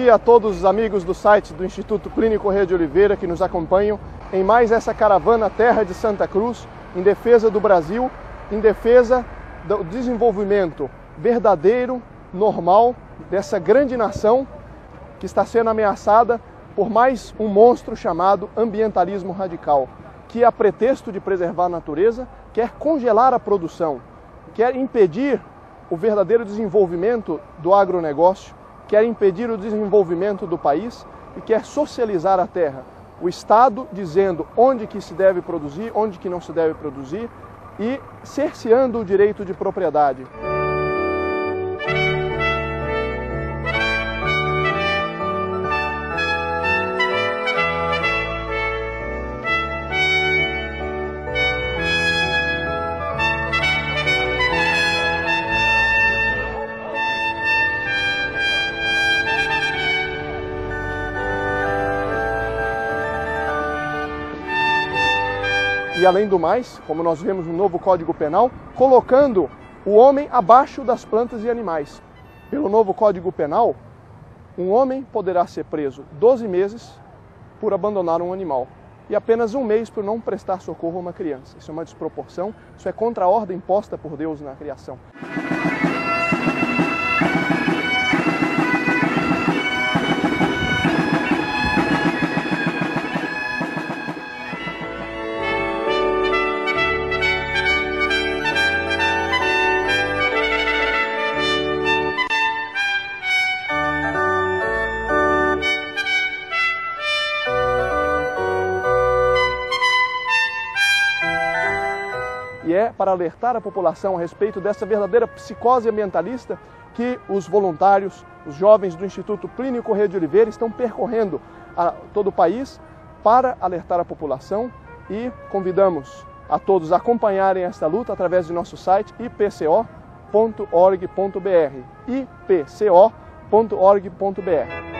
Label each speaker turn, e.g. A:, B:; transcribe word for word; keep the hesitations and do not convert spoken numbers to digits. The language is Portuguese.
A: dia a todos os amigos do site do Instituto Clínico Corrêa de Oliveira que nos acompanham em mais essa caravana Terra de Santa Cruz, em defesa do Brasil, em defesa do desenvolvimento verdadeiro, normal, dessa grande nação que está sendo ameaçada por mais um monstro chamado ambientalismo radical, que, a pretexto de preservar a natureza, quer congelar a produção, quer impedir o verdadeiro desenvolvimento do agronegócio, quer impedir o desenvolvimento do país e quer socializar a terra. O Estado dizendo onde que se deve produzir, onde que não se deve produzir e cerceando o direito de propriedade. E, além do mais, como nós vemos no novo Código Penal, colocando o homem abaixo das plantas e animais. Pelo novo Código Penal, um homem poderá ser preso doze meses por abandonar um animal e apenas um mês por não prestar socorro a uma criança. Isso é uma desproporção, isso é contra a ordem imposta por Deus na criação. E é para alertar a população a respeito dessa verdadeira psicose ambientalista que os voluntários, os jovens do Instituto Clínico Corrêa de Oliveira estão percorrendo a todo o país para alertar a população e convidamos a todos a acompanharem esta luta através do nosso site i p c o ponto org ponto b r i p c o ponto org ponto b r.